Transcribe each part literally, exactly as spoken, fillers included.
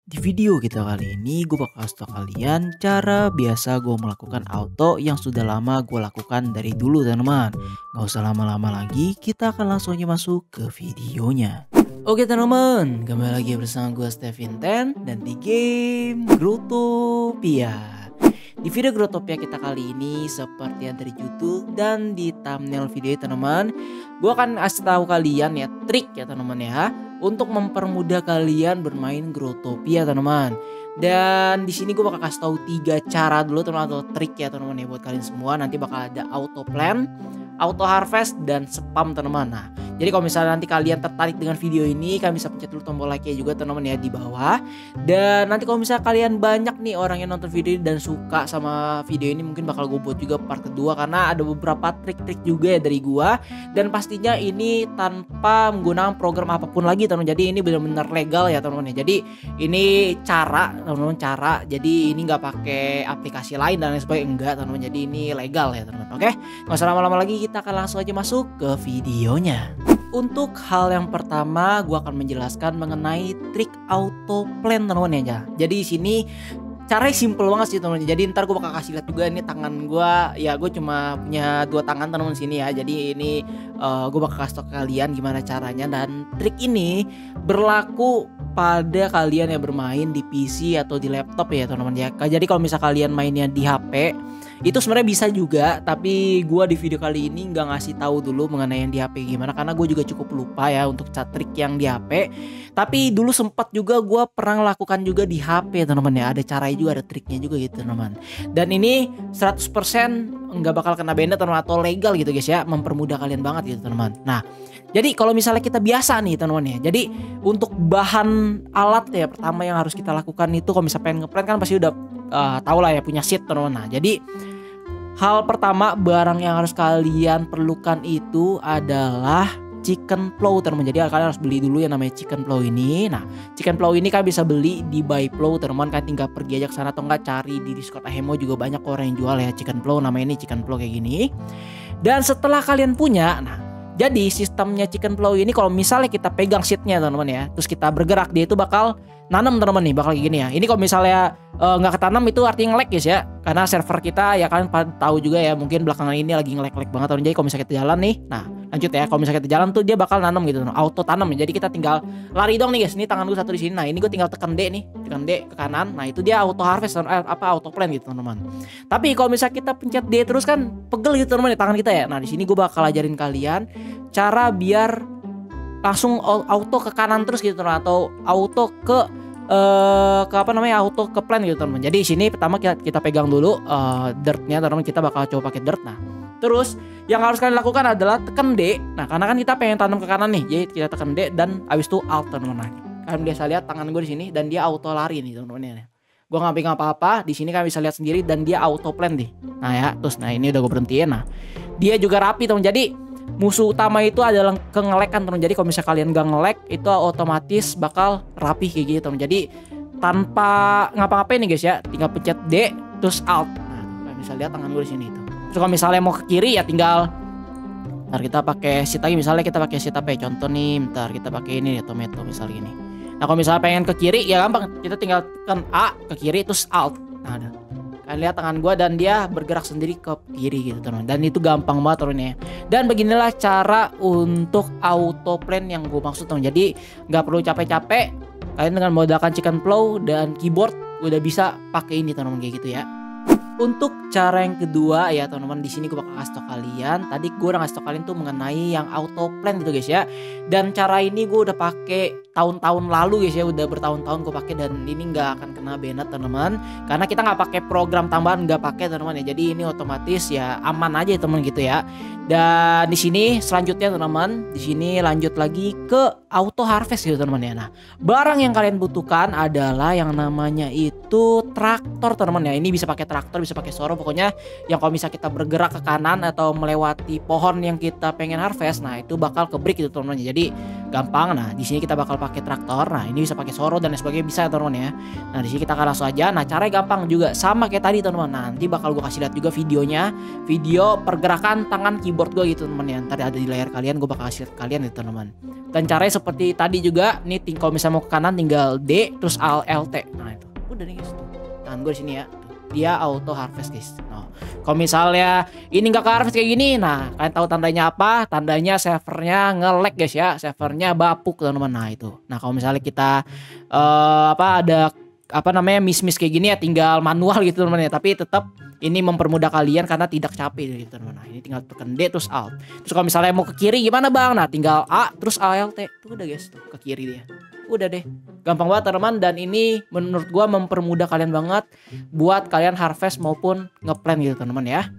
Di video kita kali ini gue bakal kasih tau kalian cara biasa gue melakukan auto yang sudah lama gue lakukan dari dulu teman-teman. Gak usah lama-lama lagi, kita akan langsung aja masuk ke videonya. Oke teman-teman, kembali lagi bersama gue Stevin Ten dan di game Growtopia. Di video Growtopia kita kali ini seperti yang dari judul dan di thumbnail video teman-teman, gue akan kasih tahu kalian ya trik ya teman-teman ya untuk mempermudah kalian bermain Growtopia teman-teman. Dan di sini gue bakal kasih tahu tiga cara dulu teman-teman atau trik ya teman-teman ya buat kalian semua. Nanti bakal ada auto plan, auto harvest dan spam teman-teman. Nah, jadi kalau misalnya nanti kalian tertarik dengan video ini, kalian bisa pencet dulu tombol like-nya juga teman-teman ya di bawah. Dan nanti kalau misalnya kalian banyak nih orang yang nonton video ini dan suka sama video ini, mungkin bakal gue buat juga part kedua karena ada beberapa trik-trik juga ya dari gua. Dan pastinya ini tanpa menggunakan program apapun lagi teman-teman. Jadi ini benar-benar legal ya teman-teman ya. Jadi ini cara teman-teman cara. Jadi ini nggak pakai aplikasi lain dan lain sebagainya, enggak teman-teman. Jadi ini legal ya teman-teman. Oke, nggak usah lama-lama lagi, kita akan langsung aja masuk ke videonya. Untuk hal yang pertama, gue akan menjelaskan mengenai trik auto plan teman-teman ya. Jadi di sini caranya simple banget sih teman-teman. Jadi ntar gue bakal kasih lihat juga ini tangan gue. Ya gue cuma punya dua tangan teman-teman sini ya. Jadi ini uh, gue bakal kasih tau ke kalian gimana caranya. Dan trik ini berlaku pada kalian yang bermain di P C atau di laptop ya teman-teman ya. Jadi kalau misal kalian mainnya di H P itu sebenarnya bisa juga, tapi gue di video kali ini nggak ngasih tahu dulu mengenai yang di H P gimana karena gue juga cukup lupa ya untuk trik yang di H P. Tapi dulu sempat juga gue pernah lakukan juga di H P teman-teman ya. Ada caranya juga, ada triknya juga gitu teman-teman. Dan ini seratus persen nggak bakal kena banned teman-teman atau legal gitu guys ya, mempermudah kalian banget gitu teman-teman. Nah, jadi kalau misalnya kita biasa nih teman-teman ya. Jadi untuk bahan alat ya pertama yang harus kita lakukan itu kalau misalnya pengen ngeplan kan pasti udah uh, tau lah ya punya sheet teman-teman. Nah, jadi hal pertama barang yang harus kalian perlukan itu adalah chicken plow teman-teman. Jadi kalian harus beli dulu yang namanya chicken plow ini. Nah, chicken plow ini kalian bisa beli di buy plow teman-teman. Kalian tinggal pergi aja ke sana atau enggak cari di Discord Ahemo juga banyak orang yang jual ya chicken plow. Namanya ini chicken plow kayak gini. Dan setelah kalian punya, nah jadi sistemnya chicken plow ini kalau misalnya kita pegang seatnya teman-teman ya, terus kita bergerak, dia itu bakal nanam teman-teman nih, bakal kayak gini ya. Ini kalau misalnya nggak uh, ketanam itu artinya nge-lag guys ya, karena server kita ya kalian tahu juga ya, mungkin belakangan ini lagi nge-lag-lag banget teman. Jadi kalau misalnya kita jalan nih, nah lanjut ya, kalau misalnya kita jalan tuh dia bakal nanam gitu, auto tanam ya. Jadi kita tinggal lari dong nih guys, ini tangan gue satu di sini, nah ini gue tinggal tekan D nih, tekan D ke kanan, nah itu dia auto harvest eh, apa auto plan gitu teman-teman. Tapi kalau misalnya kita pencet D terus kan pegel gitu teman-teman tangan kita ya. Nah di sini gue bakal ajarin kalian cara biar langsung auto ke kanan terus gitu teman, atau auto ke Uh, ke apa namanya auto ke plan gitu teman. Jadi sini pertama kita, kita pegang dulu uh, dirtnya teman. Kita bakal coba pakai dirt. Nah terus yang harus kalian lakukan adalah tekan D. Nah karena kan kita pengen tanam ke kanan nih, jadi kita tekan D dan abis itu alt teman. Nah, kalian bisa lihat tangan gue di sini dan dia auto lari nih teman-teman. Gue nggak pegang apa-apa. Di sini kalian bisa lihat sendiri dan dia auto plan nih. Nah ya terus nah ini udah gue berhentiin. Nah dia juga rapi teman. Jadi musuh utama itu adalah kengelekan teman. Jadi kalau misalnya kalian gak ngelek itu otomatis bakal rapi kayak gitu teman. Jadi tanpa ngapa-ngapain nih guys ya, tinggal pencet D terus alt. Nah kalian bisa lihat tangan gue di sini itu. Terus kalau misalnya mau ke kiri ya tinggal ntar kita pakai sheet lagi, misalnya kita pakai sheet apa ya, contoh nih ntar kita pakai ini nih tomato misalnya ini. Nah kalau misalnya pengen ke kiri ya gampang, kita tinggal tekan A ke kiri terus alt. Nah ada, kalian lihat tangan gue dan dia bergerak sendiri ke kiri gitu teman. Dan itu gampang banget turunnya. Dan beginilah cara untuk auto plan yang gue maksud teman. Jadi nggak perlu capek-capek. Kalian dengan modalkan chicken plow dan keyboard udah bisa pakai ini teman-teman kayak gitu ya. Untuk cara yang kedua ya teman-teman, di sini gue bakal kasih tau kalian. Tadi gue udah kasih tau kalian tuh mengenai yang auto plan gitu guys ya. Dan cara ini gue udah pakai tahun-tahun lalu guys ya, udah bertahun-tahun gue pakai dan ini nggak akan kena banned teman-teman. Karena kita nggak pakai program tambahan, nggak pakai teman-teman ya. Jadi ini otomatis ya aman aja teman gitu ya. Dan di sini selanjutnya teman-teman, di sini lanjut lagi ke auto harvest gitu teman ya. Nah barang yang kalian butuhkan adalah yang namanya itu traktor teman ya. Ini bisa pakai traktor, bisa pakai Soro. Pokoknya yang kalau misalnya kita bergerak ke kanan atau melewati pohon yang kita pengen harvest, nah itu bakal ke break gitu teman-teman. Jadi gampang. Nah di sini kita bakal pakai traktor. Nah ini bisa pakai Soro dan lain sebagainya bisa ya teman-teman ya. Nah di sini kita akan langsung aja. Nah caranya gampang juga sama kayak tadi teman-teman. Nah, nanti bakal gue kasih lihat juga videonya, video pergerakan tangan keyboard gue gitu teman-teman ya. Ntar ada di layar kalian, gue bakal kasih lihat kalian ya teman-teman. Dan caranya seperti tadi juga. Nih kalau misalnya mau ke kanan tinggal D terus Alt L T. Nah itu udah nih guys. Tangan gue di sini ya. Dia auto harvest guys. Nah, kalau misalnya ini nggak ke harvest kayak gini, nah kalian tahu tandanya apa? Tandanya servernya nge-lag guys ya, servernya bapuk teman-teman. Nah itu. Nah kalau misalnya kita uh, apa ada apa namanya miss-miss kayak gini ya, tinggal manual gitu teman-teman ya. Tapi tetap ini mempermudah kalian karena tidak capek gitu teman-teman. Nah ini tinggal tekan D terus Alt. Terus kalau misalnya mau ke kiri gimana bang? Nah tinggal A terus Alt. Tuh udah guys, tuh ke kiri dia. Udah deh, gampang banget teman-teman. Dan ini menurut gua mempermudah kalian banget buat kalian harvest maupun ngeplan gitu teman-teman ya.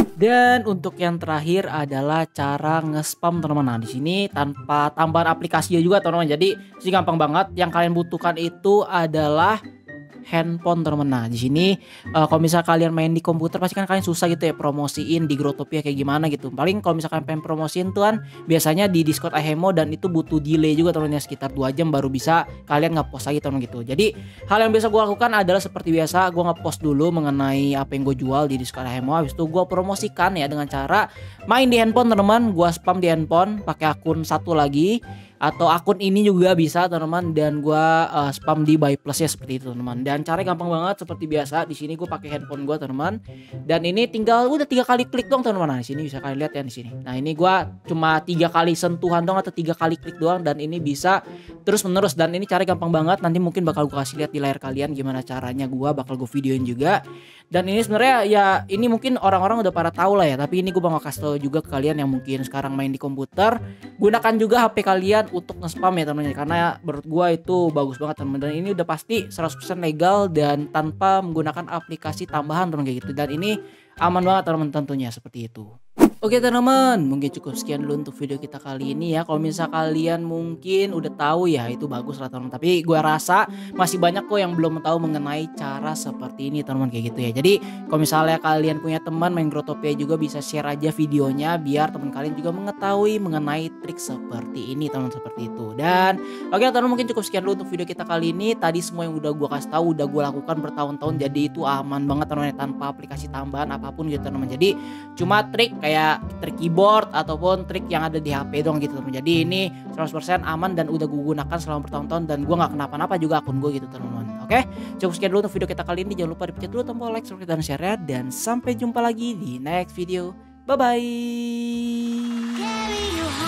Dan untuk yang terakhir adalah cara nge-spam teman-teman. Nah di sini tanpa tambahan aplikasinya juga teman-teman. Jadi sih gampang banget. Yang kalian butuhkan itu adalah handphone teman-teman. Nah di sini uh, kalau misal kalian main di komputer pasti kan kalian susah gitu ya promosiin di Growtopia kayak gimana gitu. Paling kalau misalkan pengen promosiin tuan biasanya di Discord Ahemo, dan itu butuh delay juga teman-teman, sekitar dua jam baru bisa kalian nge-post lagi teman gitu. Jadi hal yang biasa gue lakukan adalah seperti biasa, gue nge-post dulu mengenai apa yang gue jual di Discord Ahemo. Habis itu gue promosikan ya dengan cara main di handphone teman-teman. Gue spam di handphone pakai akun satu lagi atau akun ini juga bisa teman-teman, dan gua uh, spam di buy plus ya seperti itu teman-teman. Dan caranya gampang banget seperti biasa. Di sini gue pakai handphone gua teman-teman, dan ini tinggal udah tiga kali klik doang teman-teman. Nah di sini bisa kalian lihat ya di sini. Nah ini gua cuma tiga kali sentuhan doang atau tiga kali klik doang, dan ini bisa terus menerus. Dan ini cara gampang banget. Nanti mungkin bakal gua kasih lihat di layar kalian gimana caranya. Gua bakal gue videoin juga. Dan ini sebenarnya ya ini mungkin orang-orang udah pada tahu lah ya, tapi ini gue bakal kasih tahu juga ke kalian yang mungkin sekarang main di komputer. Gunakan juga H P kalian untuk nge-spam ya teman-teman, karena menurut gue itu bagus banget teman-teman. Dan ini udah pasti seratus persen legal dan tanpa menggunakan aplikasi tambahan teman kayak gitu. Dan ini aman banget teman-teman tentunya seperti itu. Oke teman-teman, mungkin cukup sekian dulu untuk video kita kali ini ya. Kalau misal kalian mungkin udah tahu ya itu bagus lah teman-teman. Tapi gue rasa masih banyak kok yang belum tahu mengenai cara seperti ini teman-teman kayak gitu ya. Jadi kalau misalnya kalian punya teman main Growtopia juga bisa share aja videonya biar teman kalian juga mengetahui mengenai trik seperti ini teman-teman, seperti itu. Dan oke teman-teman, mungkin cukup sekian dulu untuk video kita kali ini. Tadi semua yang udah gue kasih tahu udah gue lakukan bertahun-tahun, jadi itu aman banget teman-teman, tanpa aplikasi tambahan apapun gitu teman-teman. Jadi cuma trik kayak trik keyboard ataupun trik yang ada di H P dong gitu teman. Jadi ini seratus persen aman dan udah gue gunakan selama bertahun-tahun, dan gue gak kenapa-napa juga akun gue gitu teman-teman. Oke, cukup sekian dulu untuk video kita kali ini. Jangan lupa dipencet dulu tombol like, subscribe, dan share ya. Dan sampai jumpa lagi di next video. Bye bye.